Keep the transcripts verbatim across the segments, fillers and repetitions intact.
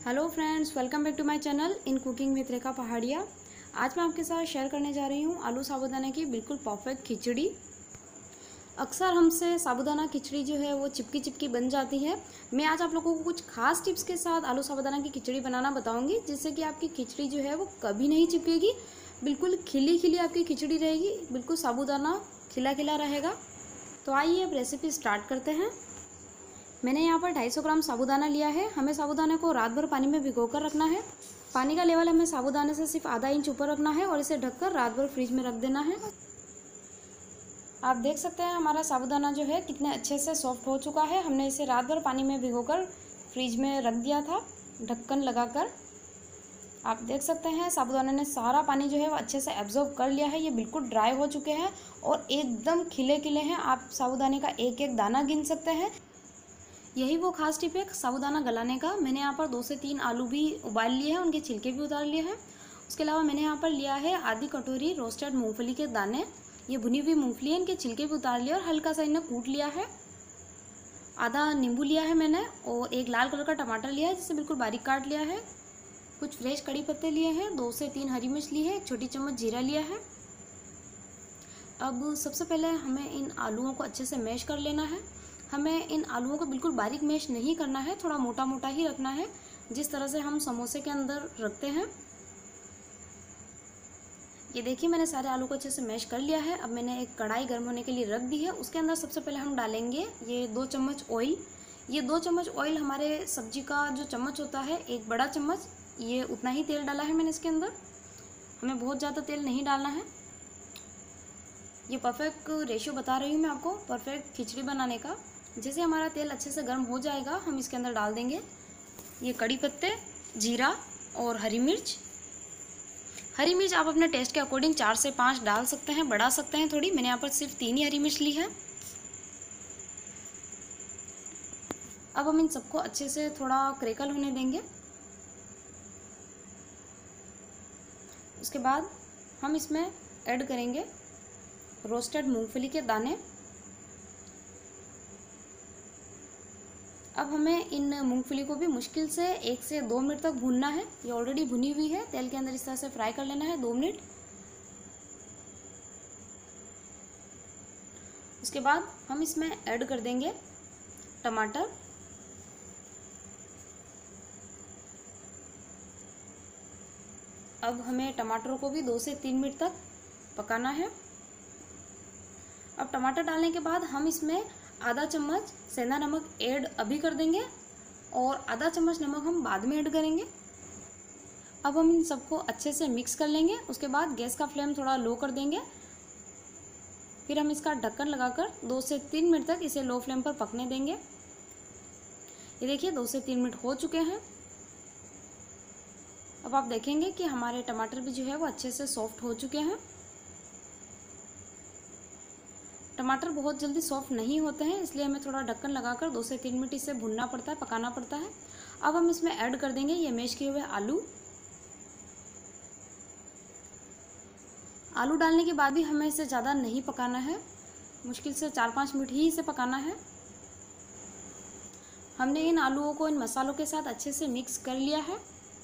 Hello friends, welcome back to my channel in cooking with Rekha Pahadia. आज मैं आपके साथ शेयर करने जा रही हूँ आलू साबूदाना की बिल्कुल परफेक्ट खिचड़ी। अक्सर हमसे साबूदाना खिचड़ी जो है वो चिपकी चिपकी बन जाती है। मैं आज आप लोगों को कुछ खास टिप्स के साथ आलू साबूदाना की खिचड़ी बनाना बताऊंगी, जिससे कि आपकी खिचड़ी जो है वो कभी नहीं चिपकेगी। बिल्कुल खिली खिली आपकी खिचड़ी रहेगी, बिल्कुल साबूदाना खिला खिला रहेगा। तो आइए अब रेसिपी स्टार्ट करते हैं। मैंने यहाँ पर दो सौ पचास ग्राम साबूदाना लिया है। हमें साबूदाने को रात भर पानी में भिगोकर रखना है। पानी का लेवल हमें साबूदाने से सिर्फ आधा इंच ऊपर रखना है और इसे ढककर रात भर फ्रिज में रख देना है। आप देख सकते हैं हमारा साबूदाना जो है कितने अच्छे से सॉफ्ट हो चुका है। हमने इसे रात भर पानी में भिगोकर फ्रिज में रख दिया था ढक्कन लगाकर। आप देख सकते हैं साबूदाने ने सारा पानी जो है वो अच्छे से एब्जॉर्ब कर लिया है। ये बिल्कुल ड्राई हो चुके हैं और एकदम खिले खिले हैं। आप साबूदाने का एक एक दाना गिन सकते हैं। यही वो खास टिप है साबूदाना गलाने का। मैंने यहाँ पर दो से तीन आलू भी उबाल लिए हैं, उनके छिलके भी उतार लिए हैं। उसके अलावा मैंने यहाँ पर लिया है आधी कटोरी रोस्टेड मूंगफली के दाने। ये भुनी हुई मूंगफली है, इनके छिलके भी उतार लिए और हल्का सा इन्हें कूट लिया है। आधा नींबू लिया है मैंने और एक लाल कलर का टमाटर लिया है जिसे बिल्कुल बारीक काट लिया है। कुछ फ्रेश कड़ी पत्ते लिए हैं, दो से तीन हरी मिर्च ली है, एक छोटी चम्मच जीरा लिया है। अब सबसे पहले हमें इन आलूओं को अच्छे से मैश कर लेना है। हमें इन आलूओं को बिल्कुल बारीक मैश नहीं करना है, थोड़ा मोटा मोटा ही रखना है, जिस तरह से हम समोसे के अंदर रखते हैं। ये देखिए मैंने सारे आलू को अच्छे से मैश कर लिया है। अब मैंने एक कढ़ाई गर्म होने के लिए रख दी है। उसके अंदर सबसे पहले हम डालेंगे ये दो चम्मच ऑयल। ये दो चम्मच ऑयल हमारे सब्जी का जो चम्मच होता है एक बड़ा चम्मच, ये उतना ही तेल डाला है मैंने इसके अंदर। हमें बहुत ज़्यादा तेल नहीं डालना है। ये परफेक्ट रेशियो बता रही हूँ मैं आपको परफेक्ट खिचड़ी बनाने का। जैसे हमारा तेल अच्छे से गर्म हो जाएगा हम इसके अंदर डाल देंगे ये कड़ी पत्ते, जीरा और हरी मिर्च। हरी मिर्च आप अपने टेस्ट के अकॉर्डिंग चार से पाँच डाल सकते हैं, बढ़ा सकते हैं थोड़ी। मैंने यहाँ पर सिर्फ तीन ही हरी मिर्च ली है। अब हम इन सबको अच्छे से थोड़ा क्रैकल होने देंगे। उसके बाद हम इसमें ऐड करेंगे रोस्टेड मूंगफली के दाने। अब हमें इन मूंगफली को भी मुश्किल से एक से दो मिनट तक भूनना है। ये ऑलरेडी भुनी हुई है, तेल के अंदर इस तरह से फ्राई कर लेना है दो मिनट। उसके बाद हम इसमें ऐड कर देंगे टमाटर। अब हमें टमाटरों को भी दो से तीन मिनट तक पकाना है। अब टमाटर डालने के बाद हम इसमें आधा चम्मच सेंधा नमक ऐड अभी कर देंगे और आधा चम्मच नमक हम बाद में ऐड करेंगे। अब हम इन सबको अच्छे से मिक्स कर लेंगे। उसके बाद गैस का फ्लेम थोड़ा लो कर देंगे। फिर हम इसका ढक्कन लगाकर दो से तीन मिनट तक इसे लो फ्लेम पर पकने देंगे। ये देखिए दो से तीन मिनट हो चुके हैं। अब आप देखेंगे कि हमारे टमाटर भी जो है वो अच्छे से सॉफ्ट हो चुके हैं। टमाटर बहुत जल्दी सॉफ्ट नहीं होते हैं, इसलिए हमें थोड़ा ढक्कन लगाकर दो से तीन मिनट इसे भूनना पड़ता है, पकाना पड़ता है। अब हम इसमें ऐड कर देंगे ये मैश किए हुए आलू। आलू डालने के बाद भी हमें इसे ज़्यादा नहीं पकाना है, मुश्किल से चार पाँच मिनट ही इसे पकाना है। हमने इन आलूओं को इन मसालों के साथ अच्छे से मिक्स कर लिया है।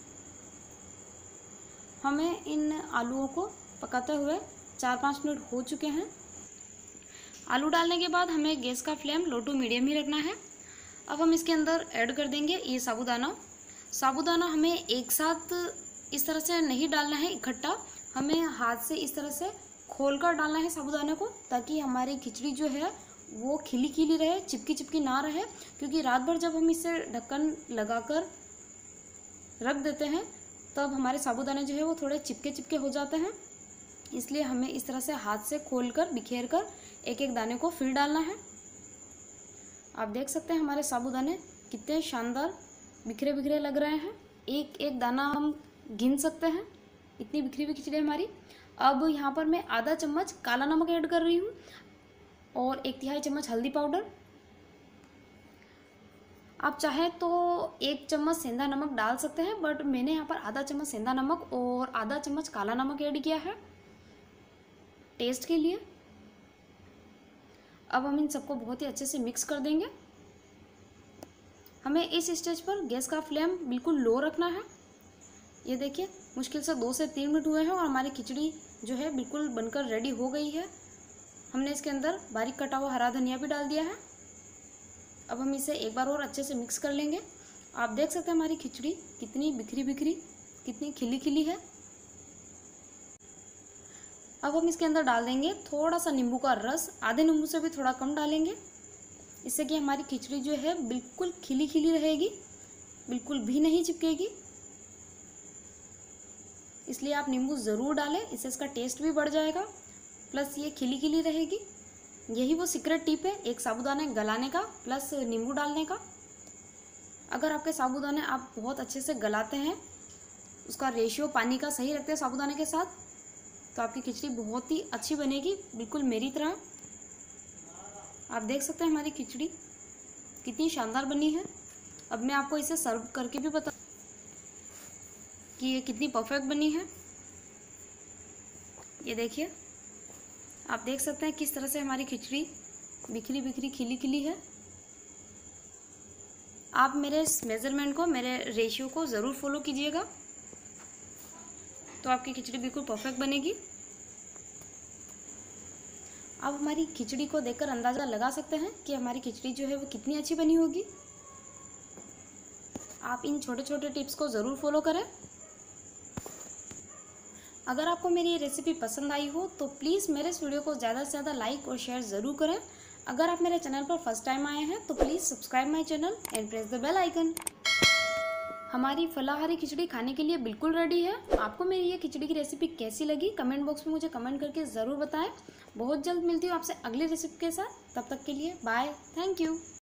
हमें इन आलूओं को पकाते हुए चार पाँच मिनट हो चुके हैं। आलू डालने के बाद हमें गैस का फ्लेम लो टू मीडियम ही रखना है। अब हम इसके अंदर ऐड कर देंगे ये साबूदाना। साबूदाना हमें एक साथ इस तरह से नहीं डालना है इकट्ठा, हमें हाथ से इस तरह से खोलकर डालना है साबूदाने को, ताकि हमारी खिचड़ी जो है वो खिली खिली रहे, चिपकी चिपकी ना रहे। क्योंकि रात भर जब हम इसे ढक्कन लगाकर रख देते हैं तब हमारे साबूदाने जो है वो थोड़े चिपके चिपके हो जाते हैं। इसलिए हमें इस तरह से हाथ से खोलकर बिखेर कर एक एक दाने को फिर डालना है। आप देख सकते हैं हमारे साबूदाने कितने शानदार बिखरे बिखरे लग रहे हैं। एक एक दाना हम गिन सकते हैं, इतनी बिखरी हुई खिचड़ी हमारी। अब यहाँ पर मैं आधा चम्मच काला नमक ऐड कर रही हूँ और एक तिहाई चम्मच हल्दी पाउडर। आप चाहें तो एक चम्मच सेंधा नमक डाल सकते हैं, बट मैंने यहाँ पर आधा चम्मच सेंधा नमक और आधा चम्मच काला नमक ऐड किया है टेस्ट के लिए। अब हम इन सबको बहुत ही अच्छे से मिक्स कर देंगे। हमें इस स्टेज पर गैस का फ्लेम बिल्कुल लो रखना है। ये देखिए मुश्किल से दो से तीन मिनट हुए हैं और हमारी खिचड़ी जो है बिल्कुल बनकर रेडी हो गई है। हमने इसके अंदर बारीक कटा हुआ हरा धनिया भी डाल दिया है। अब हम इसे एक बार और अच्छे से मिक्स कर लेंगे। आप देख सकते हैं हमारी खिचड़ी कितनी बिखरी बिखरी, कितनी खिली खिली है। अब हम इसके अंदर डाल देंगे थोड़ा सा नींबू का रस, आधे नींबू से भी थोड़ा कम डालेंगे, इससे कि हमारी खिचड़ी जो है बिल्कुल खिली खिली रहेगी, बिल्कुल भी नहीं चिपकेगी। इसलिए आप नींबू ज़रूर डालें, इससे इसका टेस्ट भी बढ़ जाएगा, प्लस ये खिली खिली रहेगी। यही वो सीक्रेट टिप है एक साबूदाने गलाने का प्लस नींबू डालने का। अगर आपके साबूदाने आप बहुत अच्छे से गलाते हैं, उसका रेशियो पानी का सही रखते हैं साबूदाने के साथ, तो आपकी खिचड़ी बहुत ही अच्छी बनेगी, बिल्कुल मेरी तरह। आप देख सकते हैं हमारी खिचड़ी कितनी शानदार बनी है। अब मैं आपको इसे सर्व करके भी बता कि ये कितनी परफेक्ट बनी है। ये देखिए, आप देख सकते हैं किस तरह से हमारी खिचड़ी बिखरी बिखरी खिली खिली है। आप मेरे इस मेज़रमेंट को, मेरे रेशियो को ज़रूर फॉलो कीजिएगा, तो आपकी खिचड़ी बिल्कुल परफेक्ट बनेगी। आप हमारी खिचड़ी को देखकर अंदाज़ा लगा सकते हैं कि हमारी खिचड़ी जो है वो कितनी अच्छी बनी होगी। आप इन छोटे छोटे टिप्स को ज़रूर फॉलो करें। अगर आपको मेरी ये रेसिपी पसंद आई हो तो प्लीज़ मेरे इस वीडियो को ज़्यादा से ज़्यादा लाइक और शेयर ज़रूर करें। अगर आप मेरे चैनल पर फर्स्ट टाइम आए हैं तो please subscribe my channel and press the bell icon. हमारी फलाहारी खिचड़ी खाने के लिए बिल्कुल रेडी है। आपको मेरी ये खिचड़ी की रेसिपी कैसी लगी कमेंट बॉक्स में मुझे कमेंट करके ज़रूर बताएं। बहुत जल्द मिलती हूँ आपसे अगली रेसिपी के साथ, तब तक के लिए बाय, थैंक यू।